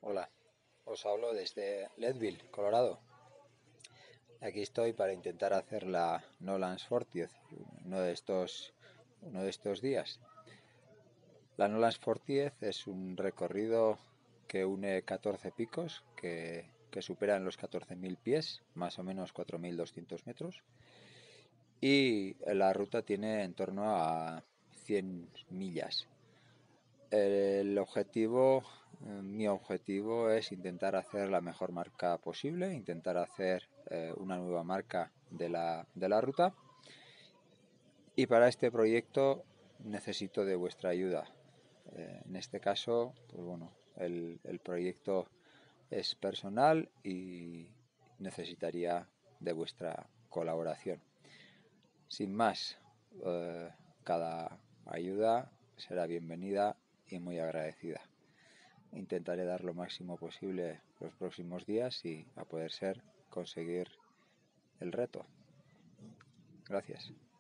Hola, os hablo desde Leadville, Colorado. Aquí estoy para intentar hacer la Nolan's 40 uno de estos días. La Nolan's 40 es un recorrido que une 14 picos que superan los 14.000 pies, más o menos 4.200 metros. Y la ruta tiene en torno a 100 millas. Mi objetivo es intentar hacer la mejor marca posible, intentar hacer una nueva marca de la ruta. Y para este proyecto necesito de vuestra ayuda. En este caso, pues bueno, el proyecto es personal y necesitaría de vuestra colaboración. Sin más, cada ayuda será bienvenida y muy agradecida. Intentaré dar lo máximo posible los próximos días y, a poder ser, conseguir el reto. Gracias.